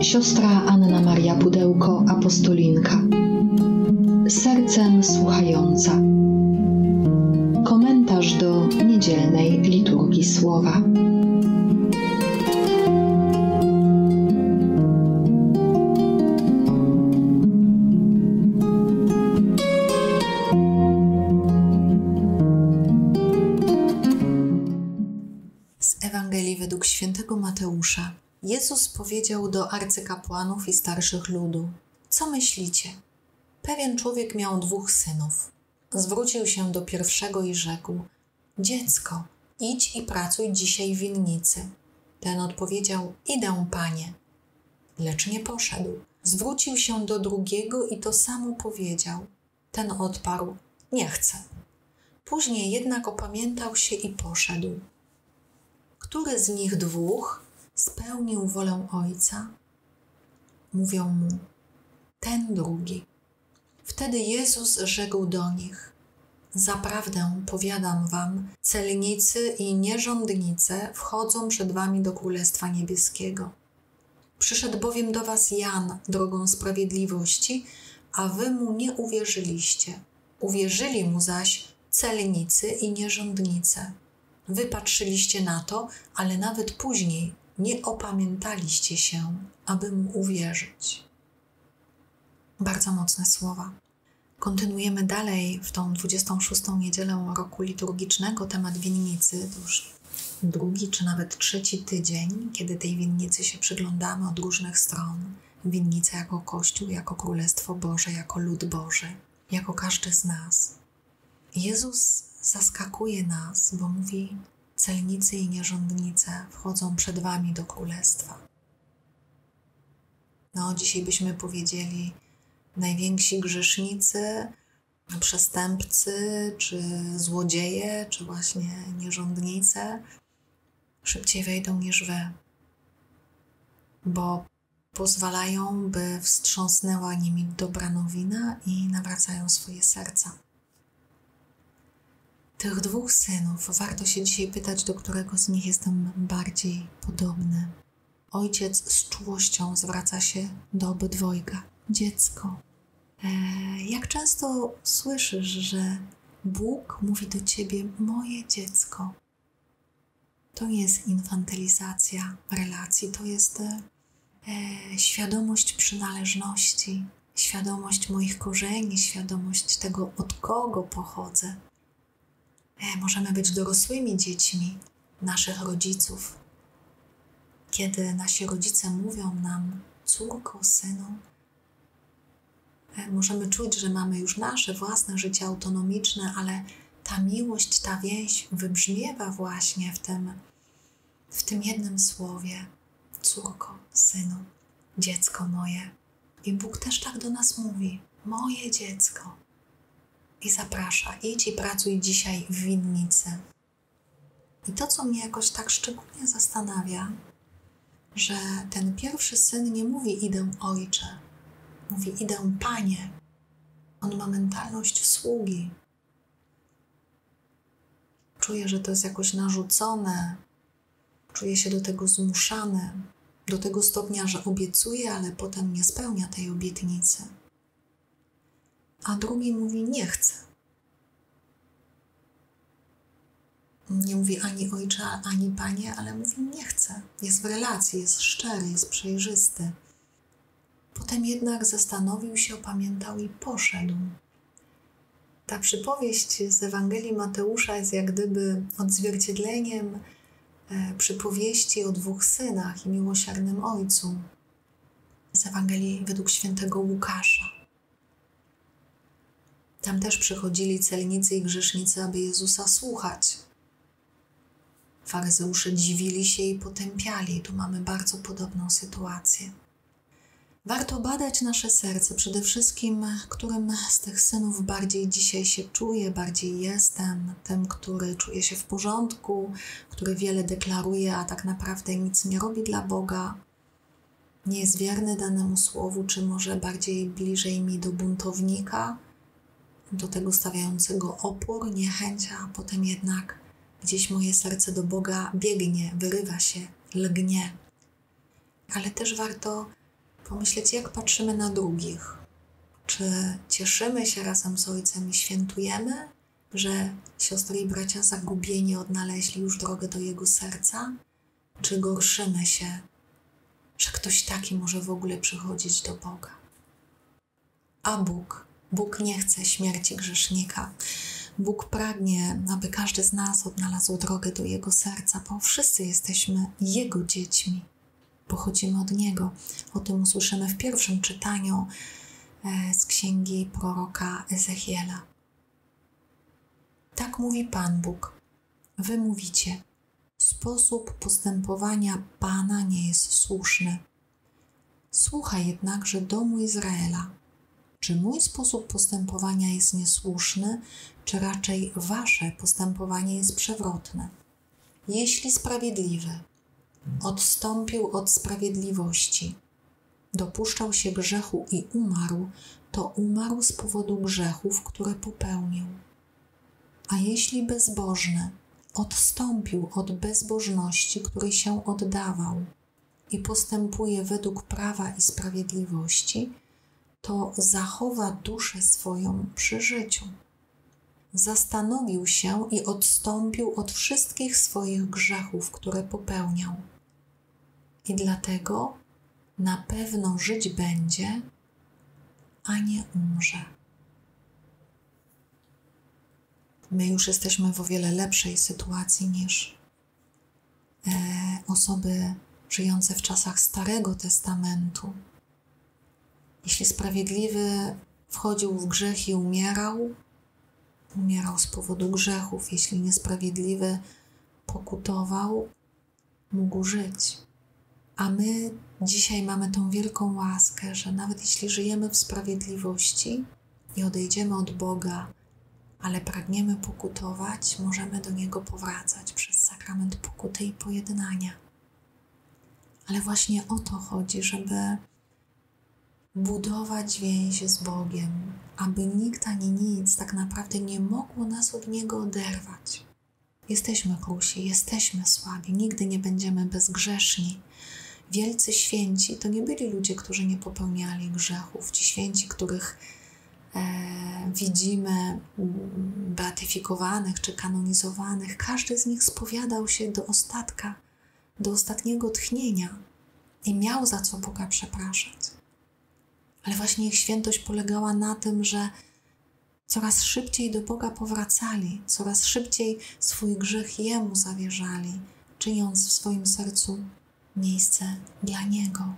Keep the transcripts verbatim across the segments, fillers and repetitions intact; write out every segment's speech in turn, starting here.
Siostra Anna Maria Pudełko, apostolinka. Sercem słuchająca. Komentarz do niedzielnej liturgii słowa. Z Ewangelii według świętego Mateusza. Jezus powiedział do arcykapłanów i starszych ludu: co myślicie? Pewien człowiek miał dwóch synów. Zwrócił się do pierwszego i rzekł: dziecko, idź i pracuj dzisiaj w winnicy. Ten odpowiedział: idę, panie. Lecz nie poszedł. Zwrócił się do drugiego i to samo powiedział. Ten odparł: nie chcę. Później jednak opamiętał się i poszedł. Który z nich dwóch spełnił wolę Ojca? Mówią mu: ten drugi. Wtedy Jezus rzekł do nich: zaprawdę powiadam wam, celnicy i nierządnice wchodzą przed wami do Królestwa Niebieskiego. Przyszedł bowiem do was Jan drogą sprawiedliwości, a wy mu nie uwierzyliście. Uwierzyli mu zaś celnicy i nierządnice. Wy patrzyliście na to, ale nawet później nie opamiętaliście się, aby mu uwierzyć. Bardzo mocne słowa. Kontynuujemy dalej w tą dwudziestą szóstą niedzielę roku liturgicznego temat winnicy. To już drugi czy nawet trzeci tydzień, kiedy tej winnicy się przyglądamy od różnych stron. Winnica jako Kościół, jako Królestwo Boże, jako lud Boży, jako każdy z nas. Jezus zaskakuje nas, bo mówi: celnicy i nierządnice wchodzą przed wami do Królestwa. No, dzisiaj byśmy powiedzieli najwięksi grzesznicy, przestępcy, czy złodzieje, czy właśnie nierządnice szybciej wejdą niż wy, bo pozwalają, by wstrząsnęła nimi dobra nowina i nawracają swoje serca. Tych dwóch synów warto się dzisiaj pytać, do którego z nich jestem bardziej podobny. Ojciec z czułością zwraca się do obydwojga. Dziecko. E, jak często słyszysz, że Bóg mówi do ciebie: moje dziecko. To nie jest infantylizacja relacji, to jest e, świadomość przynależności, świadomość moich korzeni, świadomość tego, od kogo pochodzę. E, możemy być dorosłymi dziećmi naszych rodziców. Kiedy nasi rodzice mówią nam: córko, synu, e, możemy czuć, że mamy już nasze własne życie autonomiczne, ale ta miłość, ta więź wybrzmiewa właśnie w tym, w tym jednym słowie: córko, synu, dziecko moje. I Bóg też tak do nas mówi: moje dziecko. I zaprasza: idź i pracuj dzisiaj w winnicy. I to, co mnie jakoś tak szczególnie zastanawia, że ten pierwszy syn nie mówi: idę, ojcze. Mówi: idę, panie. On ma mentalność sługi. Czuje, że to jest jakoś narzucone. Czuje się do tego zmuszany. Do tego stopnia, że obiecuje, ale potem nie spełnia tej obietnicy. A drugi mówi: nie chcę. Nie mówi ani ojcze, ani panie, ale mówi: nie chcę. Jest w relacji, jest szczery, jest przejrzysty. Potem jednak zastanowił się, opamiętał i poszedł. Ta przypowieść z Ewangelii Mateusza jest jak gdyby odzwierciedleniem e, przypowieści o dwóch synach i miłosiernym ojcu z Ewangelii według świętego Łukasza. Tam też przychodzili celnicy i grzesznicy, aby Jezusa słuchać. Faryzeusze dziwili się i potępiali. Tu mamy bardzo podobną sytuację. Warto badać nasze serce, przede wszystkim, którym z tych synów bardziej dzisiaj się czuję, bardziej jestem, tym, który czuje się w porządku, który wiele deklaruje, a tak naprawdę nic nie robi dla Boga, nie jest wierny danemu słowu, czy może bardziej bliżej mi do buntownika, do tego stawiającego opór, niechęć, a potem jednak gdzieś moje serce do Boga biegnie, wyrywa się, lgnie. Ale też warto pomyśleć, jak patrzymy na drugich. Czy cieszymy się razem z Ojcem i świętujemy, że siostry i bracia zagubieni odnaleźli już drogę do Jego serca? Czy gorszymy się, że ktoś taki może w ogóle przychodzić do Boga? A Bóg, Bóg nie chce śmierci grzesznika. Bóg pragnie, aby każdy z nas odnalazł drogę do Jego serca, bo wszyscy jesteśmy Jego dziećmi. Pochodzimy od Niego. O tym usłyszymy w pierwszym czytaniu z księgi proroka Ezechiela. Tak mówi Pan Bóg. Wy mówicie, sposób postępowania Pana nie jest słuszny. Słuchaj jednakże domu Izraela. Czy mój sposób postępowania jest niesłuszny, czy raczej wasze postępowanie jest przewrotne? Jeśli sprawiedliwy odstąpił od sprawiedliwości, dopuszczał się grzechu i umarł, to umarł z powodu grzechów, które popełnił. A jeśli bezbożny odstąpił od bezbożności, której się oddawał i postępuje według prawa i sprawiedliwości, to zachowa duszę swoją przy życiu. Zastanowił się i odstąpił od wszystkich swoich grzechów, które popełniał. I dlatego na pewno żyć będzie, a nie umrze. My już jesteśmy w o wiele lepszej sytuacji niż e, osoby żyjące w czasach Starego Testamentu. Jeśli sprawiedliwy wchodził w grzech i umierał, umierał z powodu grzechów. Jeśli niesprawiedliwy pokutował, mógł żyć. A my dzisiaj mamy tą wielką łaskę, że nawet jeśli żyjemy w sprawiedliwości i odejdziemy od Boga, ale pragniemy pokutować, możemy do Niego powracać przez sakrament pokuty i pojednania. Ale właśnie o to chodzi, żeby budować więź z Bogiem, aby nikt ani nic tak naprawdę nie mogło nas od Niego oderwać. Jesteśmy krusi, jesteśmy słabi, nigdy nie będziemy bezgrzeszni. Wielcy święci to nie byli ludzie, którzy nie popełniali grzechów. Ci święci, których e, widzimy beatyfikowanych czy kanonizowanych, każdy z nich spowiadał się do ostatka, do ostatniego tchnienia i miał za co Boga przepraszać. Ale właśnie ich świętość polegała na tym, że coraz szybciej do Boga powracali, coraz szybciej swój grzech Jemu zawierzali, czyniąc w swoim sercu miejsce dla Niego.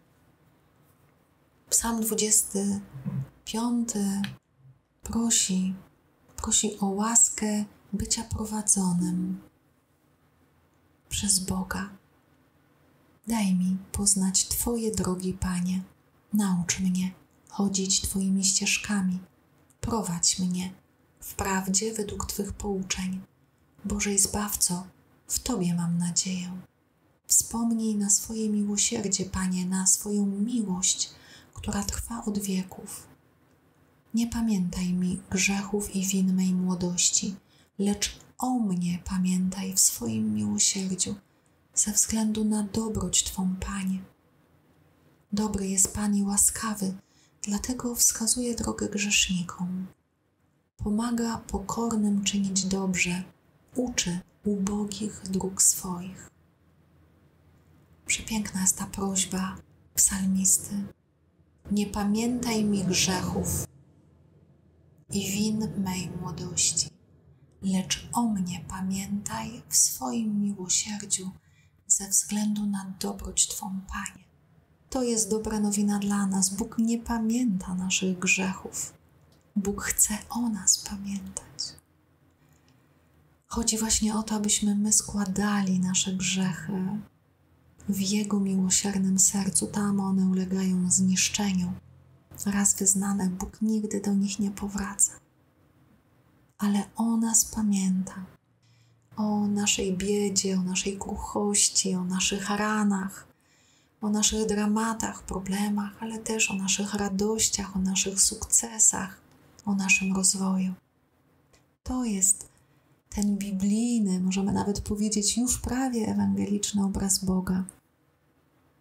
Psalm dwudziesty piąty prosi, prosi o łaskę bycia prowadzonym przez Boga. Daj mi poznać Twoje drogi, Panie. Naucz mnie chodzić Twoimi ścieżkami. Prowadź mnie w prawdzie według Twych pouczeń. Boże i Zbawco, w Tobie mam nadzieję. Wspomnij na swoje miłosierdzie, Panie, na swoją miłość, która trwa od wieków. Nie pamiętaj mi grzechów i win mej młodości, lecz o mnie pamiętaj w swoim miłosierdziu, ze względu na dobroć Twą, Panie. Dobry jest Pan i łaskawy, dlatego wskazuje drogę grzesznikom. Pomaga pokornym czynić dobrze, uczy ubogich dróg swoich. Przepiękna jest ta prośba psalmisty. Nie pamiętaj mi grzechów i win mej młodości, lecz o mnie pamiętaj w swoim miłosierdziu ze względu na dobroć Twą, Panie. To jest dobra nowina dla nas. Bóg nie pamięta naszych grzechów. Bóg chce o nas pamiętać. Chodzi właśnie o to, abyśmy my składali nasze grzechy w Jego miłosiernym sercu. Tam one ulegają zniszczeniu. Raz wyznane, Bóg nigdy do nich nie powraca. Ale o nas pamięta. O naszej biedzie, o naszej kruchości, o naszych ranach, o naszych dramatach, problemach, ale też o naszych radościach, o naszych sukcesach, o naszym rozwoju. To jest ten biblijny, możemy nawet powiedzieć już prawie ewangeliczny obraz Boga.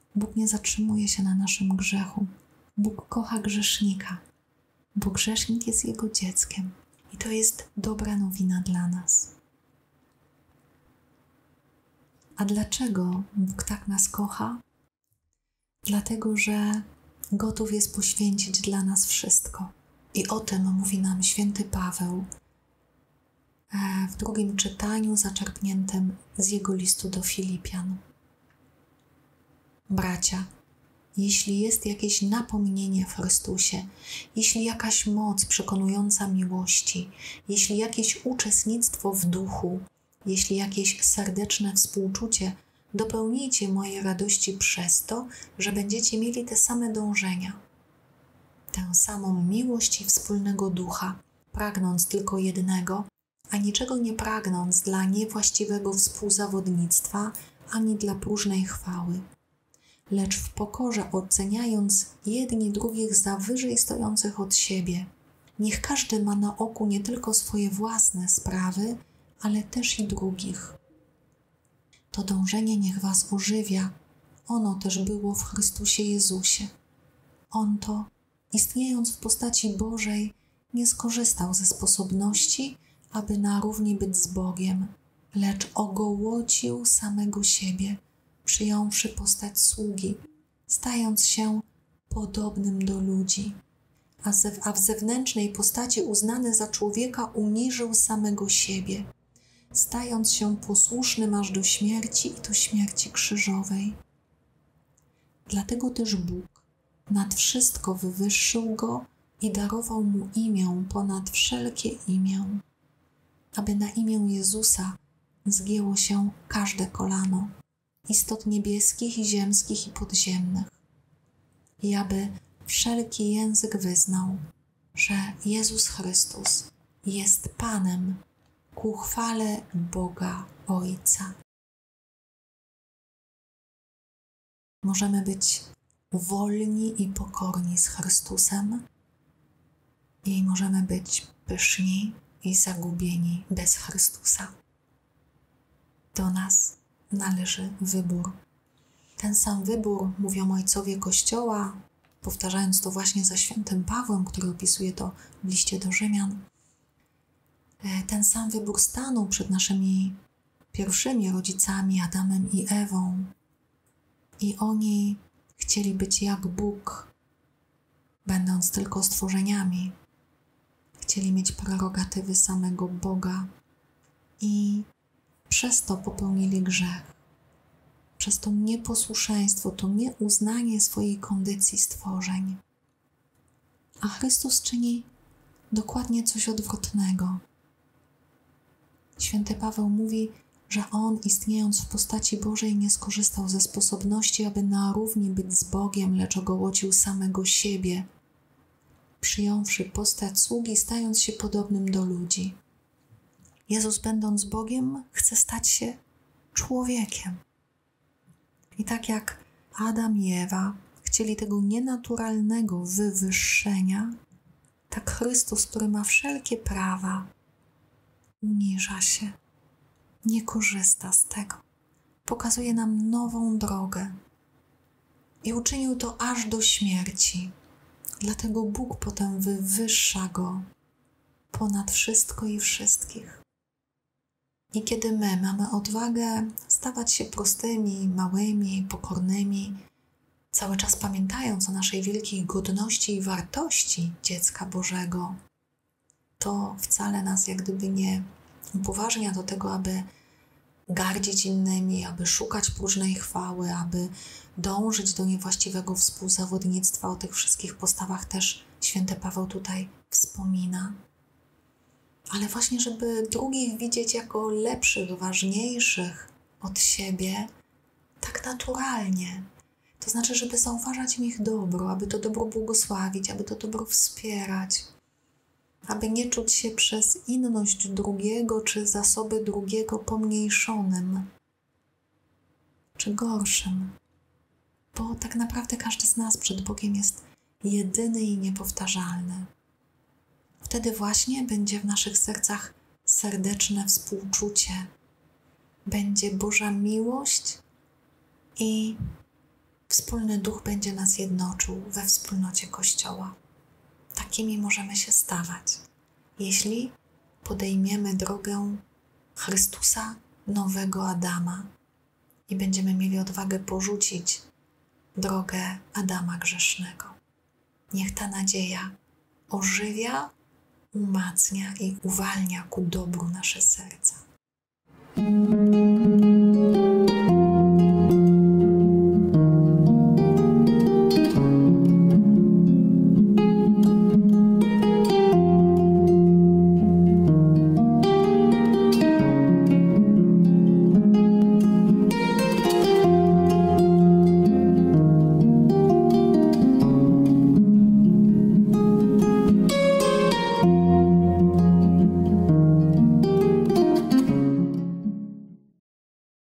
Bóg nie zatrzymuje się na naszym grzechu. Bóg kocha grzesznika, bo grzesznik jest Jego dzieckiem. I to jest dobra nowina dla nas. A dlaczego Bóg tak nas kocha? Dlatego, że gotów jest poświęcić dla nas wszystko. I o tym mówi nam święty Paweł w drugim czytaniu zaczerpniętym z jego listu do Filipian. Bracia, jeśli jest jakieś napomnienie w Chrystusie, jeśli jakaś moc przekonująca miłości, jeśli jakieś uczestnictwo w duchu, jeśli jakieś serdeczne współczucie, dopełnijcie mojej radości przez to, że będziecie mieli te same dążenia, tę samą miłość i wspólnego ducha, pragnąc tylko jednego, a niczego nie pragnąc dla niewłaściwego współzawodnictwa ani dla próżnej chwały, lecz w pokorze oceniając jedni drugich za wyżej stojących od siebie. Niech każdy ma na oku nie tylko swoje własne sprawy, ale też i drugich. To dążenie niech was ożywia. Ono też było w Chrystusie Jezusie. On to, istniejąc w postaci Bożej, nie skorzystał ze sposobności, aby na równi być z Bogiem, lecz ogołocił samego siebie, przyjąwszy postać sługi, stając się podobnym do ludzi, a, ze, a w zewnętrznej postaci uznany za człowieka uniżył samego siebie, stając się posłusznym aż do śmierci i to śmierci krzyżowej. Dlatego też Bóg nad wszystko wywyższył Go i darował Mu imię ponad wszelkie imię, aby na imię Jezusa zgięło się każde kolano, istot niebieskich i ziemskich i podziemnych, i aby wszelki język wyznał, że Jezus Chrystus jest Panem ku chwale Boga Ojca. Możemy być wolni i pokorni z Chrystusem i możemy być pyszni i zagubieni bez Chrystusa. Do nas należy wybór. Ten sam wybór mówią ojcowie Kościoła, powtarzając to właśnie za świętym Pawłem, który opisuje to w liście do Rzymian. Ten sam wybór stanął przed naszymi pierwszymi rodzicami, Adamem i Ewą. I oni chcieli być jak Bóg, będąc tylko stworzeniami. Chcieli mieć prerogatywy samego Boga i przez to popełnili grzech. Przez to nieposłuszeństwo, to nieuznanie swojej kondycji stworzeń. A Chrystus czyni dokładnie coś odwrotnego. Święty Paweł mówi, że On, istniejąc w postaci Bożej, nie skorzystał ze sposobności, aby na równi być z Bogiem, lecz ogołocił samego siebie, przyjąwszy postać sługi, stając się podobnym do ludzi. Jezus, będąc Bogiem, chce stać się człowiekiem. I tak jak Adam i Ewa chcieli tego nienaturalnego wywyższenia, tak Chrystus, który ma wszelkie prawa, uniża się, nie korzysta z tego. Pokazuje nam nową drogę i uczynił to aż do śmierci. Dlatego Bóg potem wywyższa Go ponad wszystko i wszystkich. I kiedy my mamy odwagę stawać się prostymi, małymi, pokornymi, cały czas pamiętając o naszej wielkiej godności i wartości dziecka Bożego, to wcale nas jak gdyby nie upoważnia do tego, aby gardzić innymi, aby szukać próżnej chwały, aby dążyć do niewłaściwego współzawodnictwa. O tych wszystkich postawach też święty Paweł tutaj wspomina. Ale właśnie, żeby drugich widzieć jako lepszych, ważniejszych od siebie, tak naturalnie. To znaczy, żeby zauważać w nich dobro, aby to dobro błogosławić, aby to dobro wspierać, aby nie czuć się przez inność drugiego czy zasoby drugiego pomniejszonym czy gorszym. Bo tak naprawdę każdy z nas przed Bogiem jest jedyny i niepowtarzalny. Wtedy właśnie będzie w naszych sercach serdeczne współczucie, będzie Boża miłość i Wspólny Duch będzie nas jednoczył we wspólnocie Kościoła. Takimi możemy się stawać, jeśli podejmiemy drogę Chrystusa, nowego Adama i będziemy mieli odwagę porzucić drogę Adama grzesznego. Niech ta nadzieja ożywia, umacnia i uwalnia ku dobru nasze serca.